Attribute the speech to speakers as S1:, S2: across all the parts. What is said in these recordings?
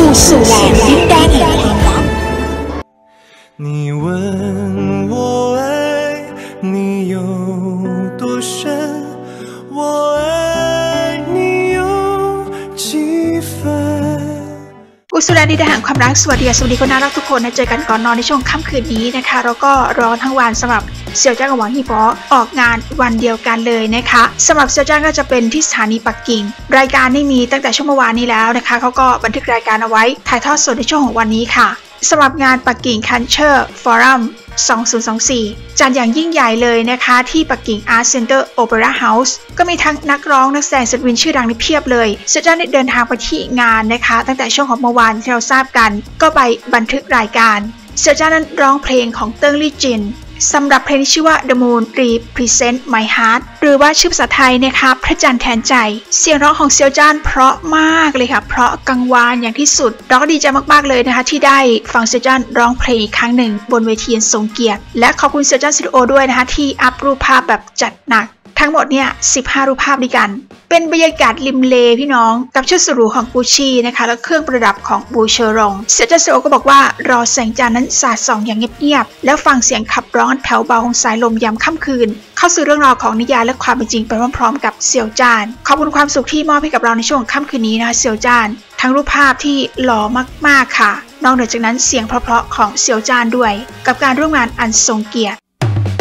S1: สู่แหล่งดินแดนแห่งความรัก
S2: 你问我爱你有多深我爱你有几分
S1: สู่แหล่งดินแดนแห่งความรักสวัสดีคนน่ารักทุกคนนะเจอกันก่อนนอนในช่วงค่ำคืนนี้นะคะแล้วก็รอทั้งวันสำหรับเสี่ยวจ้างกับหวังฮีบอออกงานวันเดียวกันเลยนะคะสำหรับเสี่ยวจ้างก็จะเป็นที่สถานีปักกิ่งรายการนี่มีตั้งแต่ช่วงเมื่อวานนี้แล้วนะคะเขาก็บันทึกรายการเอาไว้ถ่ายทอดสดในช่วงของวันนี้ค่ะสำหรับงานปักกิ่ง Culture Forum 2024 จัดอย่างยิ่งใหญ่เลยนะคะที่ปักกิ่ง Art Center Opera House ก็มีทั้งนักร้องนักแสดงศิลปินชื่อดังในเพียบเลยเสี่ยวจ้างได้เดินทางไปที่งานนะคะตั้งแต่ช่วงของเมื่อวานที่เราทราบกันก็ไปบันทึกรายการเสี่ยวจ้างนั้นร้องเพลงของเติ้งลี่จินสำหรับเพลงที่ชื่อว่า The Moon Represent My Heart หรือว่าชื่อภาษาไทยนะคะพระจันทร์แทนใจเสียงร้องของเสี่ยวจ้านเพราะมากเลยค่ะเพราะกังวานอย่างที่สุดเราก็ดีใจมากๆเลยนะคะที่ได้ฟังเสี่ยวจ้านร้องเพลงอีกครั้งหนึ่งบนเวทีทรงเกียรติและขอบคุณเสี่ยวจ้านสตูดิโอด้วยนะคะที่อัพรูปภาพแบบจัดหนักทั้งหมดเนี่ย15รูปภาพด้วยกันเป็นบรรยากาศริมเลพี่น้องกับชุดสุรูของกูชี่นะคะและเครื่องประดับของบูเชอรงเสี่ยวจ้านสตูดิโอก็บอกว่ารอแสงจันทร์นั้นสาดส่องอย่างเงียบๆแล้วฟังเสียงขับร้องแผ่วเบาของสายลมยามค่ำคืนเข้าสู่เรื่องราวของนิยายและความเป็นจริงไปพร้อมๆกับเสี่ยวจ้านขอบคุณความสุขที่มอบให้กับเราในช่วงค่ำคืนนี้นะคะเสี่ยวจ้านทั้งรูปภาพที่หล่อมากๆค่ะนอกจากนั้นเสียงเพราะๆของเสี่ยวจ้านด้วยกับการร่วมงานอันทรงเกียรติ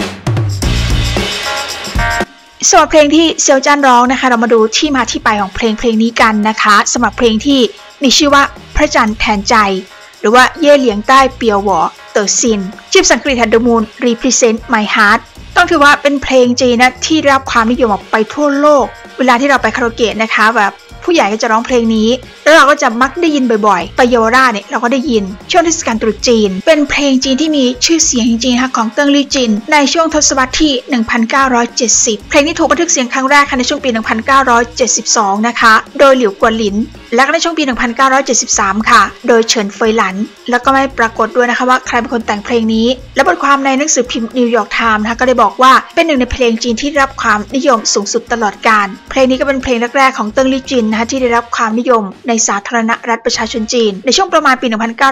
S1: สำหรับเพลงที่เสี่ยวจ้านร้องนะคะเรามาดูที่มาที่ไปของเพลงนี้กันนะคะสำหรับเพลงที่มีชื่อว่าพระจันทร์แทนใจหรือว่าเย่เหลียงใต้เปียวหวอเตอร์ซินชื่อภาษาอังกฤษ The Moon Represent My Heart ต้องถือว่าเป็นเพลงจีนนะที่ได้รับความนิยมไปทั่วโลกเวลาที่เราไปคาราโอเกะนะคะแบบผู้ใหญ่ก็จะร้องเพลงนี้แล้วเราก็จะมักได้ยินบ่อยๆไปเยาวราชเนี่ยเราก็ได้ยินช่วงเทศกาลตรุษจีนเป็นเพลงจีนที่มีชื่อเสียงจริงๆค่ะของเติ้งลี่จินในช่วงทศวรรษที่ 1970 เพลงนี้ถูกบันทึกเสียงครั้งแรกในช่วงปี 1972 นะคะโดยหลิวกวนหลินและก็ในช่วงปี 1973 ค่ะโดยเฉินเฟยหลันแล้วก็ไม่ปรากฏด้วยนะคะว่าใครเป็นคนแต่งเพลงนี้และบทความในหนังสือพิมพ์นิวยอร์กไทม์นะคะก็ได้บอกว่าเป็นหนึ่งในเพลงจีนที่ได้รับความนิยมสูงสุดตลอดกาลเพลงนี้ก็เป็นเพลงแรกๆของเติ้งลี่จินที่ได้รับความนิยมในสาธารณรัฐประชาชนจีนในช่วงประมาณปี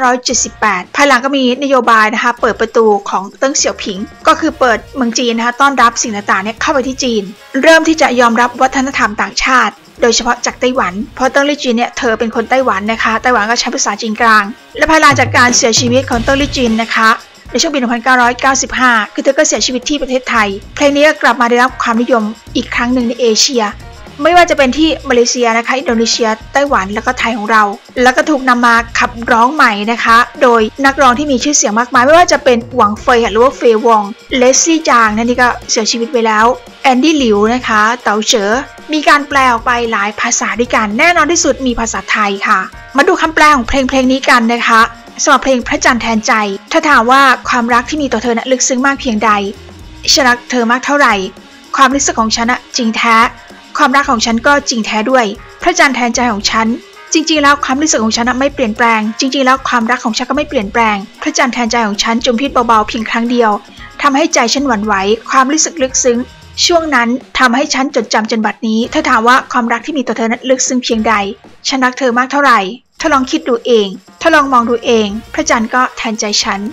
S1: 1978 ภายหลังก็มีนโยบายนะคะเปิดประตูของเติ้งเสี่ยวผิงก็คือเปิดเมืองจีนนะคะต้อนรับสิ่งต่างๆเนี่ยเข้าไปที่จีนเริ่มที่จะยอมรับวัฒนธรรมต่างชาติโดยเฉพาะจากไต้หวันเพราะเติ้งลี่จินเนี่ยเธอเป็นคนไต้หวันนะคะไต้หวันก็ใช้ภาษาจีนกลางและภายหลังจากการเสียชีวิตของเติ้งลี่จินนะคะในช่วงปี 1995 คือเธอก็เสียชีวิตที่ประเทศไทยเพลงนี้ก็กลับมาได้รับความนิยมอีกครั้งหนึ่งในเอเชียไม่ว่าจะเป็นที่มาเลเซียนะคะอินโดนีเซียไต้หวันแล้วก็ไทยของเราแล้วก็ถูกนำมาขับร้องใหม่นะคะโดยนักร้องที่มีชื่อเสียงมากมายไม่ว่าจะเป็นหวังเฟยหรือว่าเฟยวองเลสลี่จางนั่นนี่ก็เสียชีวิตไปแล้วแอนดี้หลิวนะคะเต๋าเจ๋อมีการแปลออกไปหลายภาษาด้วยกันแน่นอนที่สุดมีภาษาไทยค่ะมาดูคำแปลของเพลงนี้กันนะคะสำหรับเพลงพระจันทร์แทนใจถ้าถามว่าความรักที่มีต่อเธอลึกซึ้งมากเพียงใดฉันรักเธอมากเท่าไหร่ความรู้สึกของฉันจริงแท้ความรักของฉันก็จริงแท้ด้วยพระจันทร์แทนใจของฉันจริงๆแล้วความรู้สึกของฉันไม่เปลี่ยนแปลงจริงๆแล้วความรักของฉันก็ไม่เปลี่ยนแปลงพระจันทร์แทนใจของฉันจมพิษเบาๆเพียงครั้งเดียวทำให้ใจฉันหวั่นไหวความรู้สึกลึกซึ้งช่วงนั้นทำให้ฉันจดจำจนบัดนี้ถ้าถามว่าความรักที่มีต่อเธอนั้นลึกซึ้งเพียงใดฉันรักเธอมากเท่าไหร่ถ้าลองคิดดูเองถ้าลองมองดูเองพระจันทร์ก็แทนใจฉัน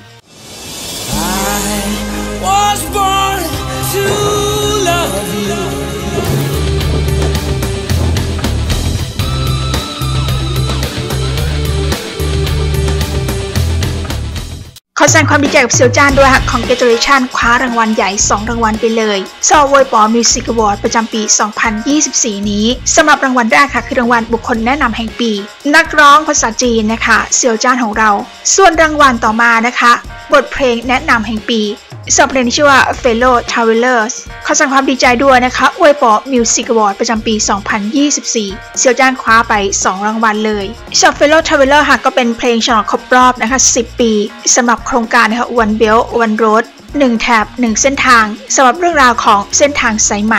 S1: ขอแสดงความดีใจกับเสี่ยวจ้านด้วยค่ะ Congratulation คว้ารางวัลใหญ่2รางวัลไปเลยซอวอยป๋อ Music Award ประจำปี 2024 นี้สำหรับรางวัลแรกค่ะคือรางวัลบุคคลแนะนำแห่งปีนักร้องภาษาจีนนะคะเสี่ยวจ้านของเราส่วนรางวัลต่อมานะคะบทเพลงแนะนำแห่งปีสำหรับเพลงที่ชื่อว่า Fellow Travelers ขอแสดงความดีใจด้วยนะคะอวยป๋อ Music Award ประจำปี 2024 เสี่ยวจ้านคว้าไป2รางวัลเลยสำหรับ Fellow Traveler ค่ะก็เป็นเพลงฉลองครบรอบนะคะ10 ปีสำหรับโครงการนะคะ One Belt One Road 1 แถบ 1 เส้นทางสำหรับเรื่องราวของเส้นทางสายไหม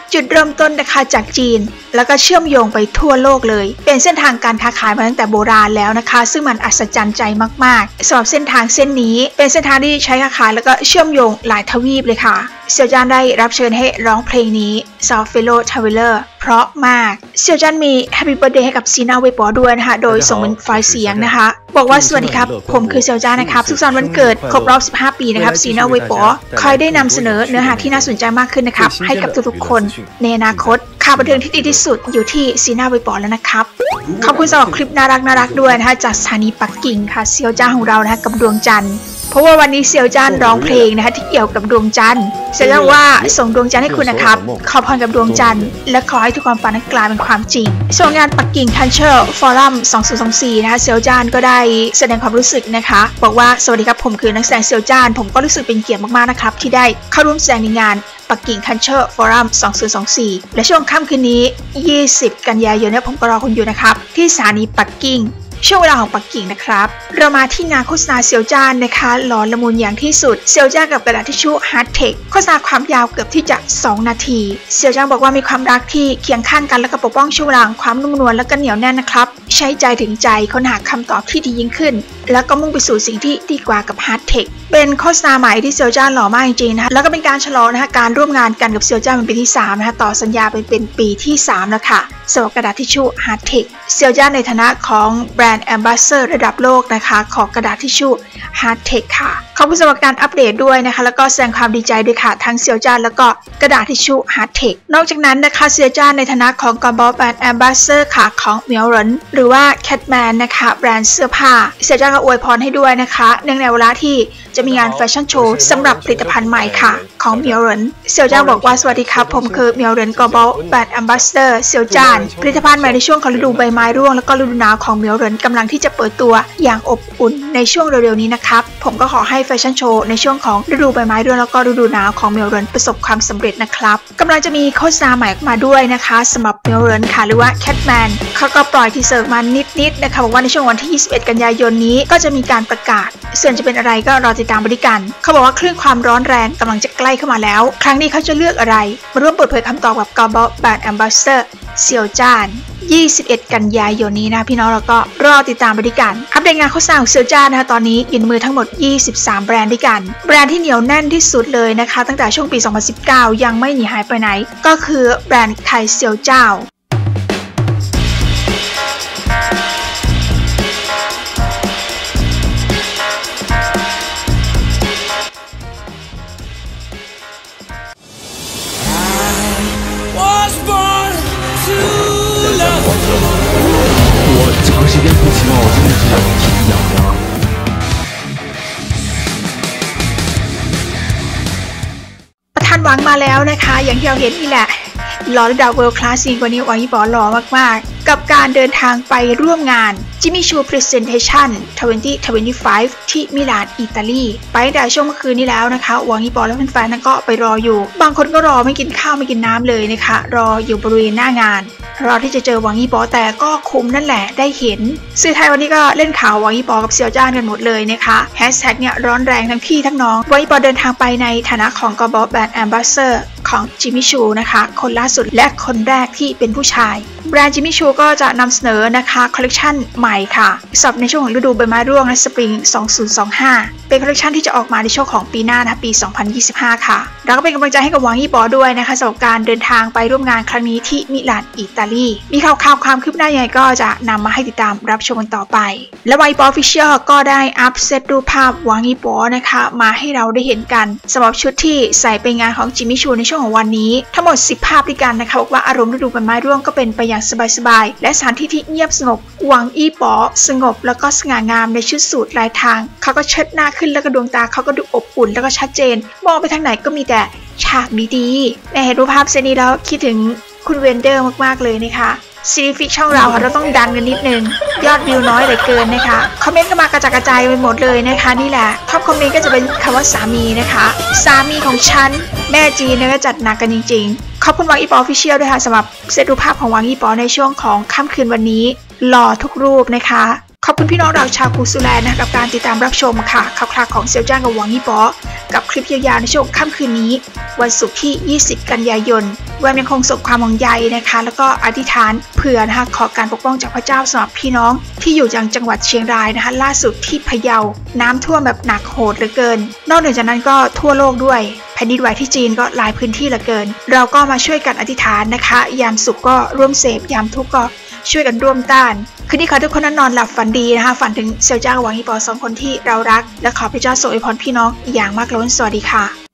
S1: จุดเริ่มต้นนะคะจากจีนแล้วก็เชื่อมโยงไปทั่วโลกเลยเป็นเส้นทางการค้าขายมาตั้งแต่โบราณแล้วนะคะซึ่งมันอัศจรรย์ใจมากๆสำหรับเส้นทางเส้นนี้เป็นเส้นทางที่ใช้ค้าขายแล้วก็เชื่อมโยงหลายทวีปเลยค่ะเซียวจันได้รับเชิญให้ร้องเพลงนี้ South Fellow Traveler เพราะมากเซียวจันมี Happy Birthday ให้กับซีน่าเวยป๋อด้วยนะคะโดยส่งเป็นไฟล์เสียงนะคะบอกว่าสวัสดีครับผมคือเซียวจันนะครับสุขสันต์วันเกิดครบรอบ15 ปีนะครับซีน่าเวยป๋อคอยได้นำเสนอเนื้อหาที่น่าสนใจมากขึ้นนะครับให้กับทุกๆคนในอนาคตข่าวบันเทิงที่ดีที่สุดอยู่ที่ซีน่าเวยป๋อแล้วนะครับขอบคุณสำหรับคลิปน่ารักด้วยนะคะจากสถานีปักกิ่งค่ะเซียวจันของเรานะคะกับดวงจันทร์เพราะว่าวันนี้เซียวจันร้องเพลงนะคะที่เกี่ยวกับดวงจันทร์เซียวจันว่าส่งดวงจันทร์ให้คุณนะครับขอพรกับดวงจันทร์และขอให้ทุกความฝันนั้นกลายเป็นความจริงส่วนงานปักกิ่ง Culture Forum 2024นะคะเซียวจันก็ได้แสดงความรู้สึกนะคะบอกว่าสวัสดีครับผมคือนักแสดงเซียวจันผมก็รู้สึกเป็นเกียรติมากๆนะครับที่ได้เข้าร่วมแสดงในงานปักกิ่ง Culture Forum 2024และช่วงค่ำคืนนี้20 กันยายนผมก็รอคุณอยู่นะครับที่สถานีปักกิ่งช่วงเวลาของปักกิ่งนะครับเรามาที่งานโฆษณาเซียวจ้านนะคะหลอนละมุนอย่างที่สุดเซียวจ้านกับกระดาษทิชชู่ฮาร์ดเทคโฆษณาความยาวเกือบที่จะ2 นาทีเซียวจ้านบอกว่ามีความรักที่เคียงข้างกันและก็ปกป้องช่วงเวลาความนุ่มนวลและก็เหนียวแน่นนะครับใช้ใจถึงใจค้นหาคำตอบที่ดียิ่งขึ้นแล้วก็มุ่งไปสู่สิ่งที่ดีกว่ากับฮาร์ดเทคเป็นโฆษณาใหม่ที่เซียวจ้านหล่อมากจริงๆนะคะแล้วก็เป็นการฉลองนะคะการร่วมงานกันกับเซียวจ้านเป็นปีที่3นะคะต่อสัญญาเป็นปีที่3แล้วค่ะสำหรับกระดาษทิชชู่ฮาร์ดเทคเซียวจ้านในฐานะของแบรนด์แอมบาสเดอร์ระดับโลกนะคะของกระดาษทิชชู่ฮาร์ดเทคค่ะขอบคุณสำหรับการอัปเดตด้วยนะคะแล้วก็แสดงความดีใจด้วยค่ะทั้งเซียวจ้านแล้วก็กระดาษทิชชู่ฮาร์ดเทคนอกจากนั้นนะคะเซียวจ้านในฐานะของกอบอลแบรนด์แอมบาสเดอร์ค่ะของเมียวเหรินหรือว่าแคทแมนนะคะแบรนด์เสื้อผ้าเซียวจ้านก็อวยพรให้ด้วยนะคะเนื่องในเวลาที่จะมีงานแฟชั่นโชว์สำหรับผลิตภัณฑ์ใหม่ค่ะของเมียวเหรินเซียวจ้านบอกว่าสวัสดีครับผมคือเมียวเหรินกอบอลแบรนด์แอมบาสเดอร์เซียวจ้านผลิตภัณฑ์ใหม่ในช่วงของฤดูใบไม้ร่วงแล้วก็ฤดูหนาวของเมียวเหรินกำลังที่จะเปิดตัวอย่างอบอุ่นในช่วงเร็วๆนี้นะครับผมก็ขอให้แฟชั่นโชว์ในช่วงของฤดูใบไม้ร่วงแล้วก็ฤดูหนาวของเมียวเหรินประสบความสำเร็จนะครับกำลังจะมีโฆษณาใหม่มาด้วยนะคะสำหรับเมียวเหรินค่ะหรือว่าแคทแมนเขาก็ปล่อยทีเซอร์มานิดๆนะคะบอกว่าในช่วงวันที่21 กันยายนนี้ก็จะมีการประกาศส่วนจะเป็นอะไรก็รอติดตามบริการเขาบอกว่าคลื่นความร้อนแรงกำลังจะใกล้เข้ามาแล้วครั้งนี้เขาจะเลือกอะไรมาร่วมเปิดเผยคำตอบกับกอบอลแบรนด์แอมบาสเดอร์เซียวจ้าน21 กันยายนนี้นะพี่น้องเราก็รอติดตามบริการอัปเดตงานโฆษณาของเซียวจ้านนะคะตอนนี้อยู่ในมือทั้งหมด23 แบรนด์ด้วยกันแบรนด์ที่เหนียวแน่นที่สุดเลยนะคะตั้งแต่ช่วงปี 2019 ยังไม่หนีหายไปไหนก็คือแบรนด์ไทยเซียวเจ้า
S3: 我长时间不期望我今天这样体力养伤。
S1: ประธานหวังมาแล้วนะคะอย่างที่เราเห็นนี่แหละหล่อระดับ World Class จริงกว่านี้หวังยี่ปอหล่อมากๆกับการเดินทางไปร่วมงานจิมมี่ชู Presentation 2025 ที่มิลานอิตาลีไปตั้งแต่ช่วงเมื่อคืนนี้แล้วนะคะหวังยี่ปอและแฟนๆนั้นก็ไปรออยู่บางคนก็รอไม่กินข้าวไม่กินน้ำเลยนะคะรออยู่บริเวณหน้างานรอที่จะเจอหวังยี่ปอแต่ก็คุ้มนั่นแหละได้เห็นสื่อไทยวันนี้ก็เล่นข่าวหวังยี่ปอกับเซียวจ้านกันหมดเลยนะคะแฮชแท็กเนี่ยร้อนแรงทั้งพี่ทั้งน้องหวังยี่ปอเดินทางไปในฐานะของกอบอลแบรนด์แอมบาสเดอร์ของจิมมี่ชูนะคะคนล่าสุดและคนแรกที่เป็นผู้ชายแบรนด์จิมมี่ชูก็จะนำเสนอนะคะคอลเลคชันใหม่ค่ะสำหรับในช่วงของฤดูใบไม้ร่วงในสปริง 2025 เป็นคอลเลคชันที่จะออกมาในช่วงของปีหน้านะปี 2025 ค่ะแล้วก็เป็นกำลังใจให้กับหวังยี่ปอด้วยนะคะสำหรับการเดินทางไปร่วมงานครั้งนี้ที่มิลานอิตาลีมีข่าวความคืบหน้ายังไงก็จะนำมาให้ติดตามรับชมกันต่อไปและหวังยี่ปอ Official ก็ได้อัพเซตรูปภาพหวังยี่ปอนะคะมาให้เราได้เห็นกันสำหรับชุดที่ใส่ไปงานของจิมมี่ชูในช่วงของวันนี้ทั้งหมด10 ภาพด้วยกันนะคะบอกว่าอารมณ์ฤดูใบไม้ร่วงก็เป็นไปอย่างสบายๆและสถานที่ที่เงียบสงบหวังยี่ปอสงบแล้วก็สง่างามในชุดสูทลายทางเขาก็เชิดหน้าขึ้นแล้วก็ดวงตาเขาก็ดูอบอุ่นแล้วก็ชัดเจนมองไปทางไหนก็มีแต่ฉากดีๆในเห็นรูปภาพเซตนี้แล้วคิดถึงคุณเวนเดอร์มากๆเลยนะคะซีรีส์ฟิกช่องเราค่ะเราต้องดันกันนิดนึงยอดวิวน้อยเหลือเกินนะคะคอมเมนต์ก็มากระจายไปหมดเลยนะคะนี่แหละท็อปคอมเมนต์ก็จะเป็นคำว่าสามีนะคะสามีของฉันแม่จีนเนี่ยก็จัดหนักกันจริงๆขอบคุณหวังยี่ปอ Official ด้วยค่ะสำหรับเซตรูปภาพของหวังยี่ปอในช่วงของค่ำคืนวันนี้หล่อทุกรูปนะคะขอบคุณพี่น้องเราชาวกูซูแลนะกับการติดตามรับชมค่ะข่าวคราวของเซียวจ้างกับหวังยี่ป๋อกับคลิปยาวๆในช่วงค่ำคืนนี้วันศุกร์ที่ 20 กันยายนแวมยังคงส่งความห่วงใยนะคะแล้วก็อธิษฐานเผื่อนะคะขอการปกป้องจากพระเจ้าสำหรับพี่น้องที่อยู่ยังจังหวัดเชียงรายนะคะล่าสุดที่พะเยาน้ำท่วมแบบหนักโหดเหลือเกินนอกจากนั้นก็ทั่วโลกด้วยแผ่นดินไหวที่จีนก็หลายพื้นที่เหลือเกินเราก็มาช่วยกันอธิษฐานนะคะยามสุขก็ร่วมเสพยามทุกข์ก็ช่วยกันร่วมต้านคืนนี้ขอทุกคนนอนหลับฝันดีนะคะฝันถึงเซียวจ้างหวังฮีปอ2 คนที่เรารักและขอพระเจ้าทรงอวยพรพี่น้องอย่างมากล้นสวัสดีค่ะ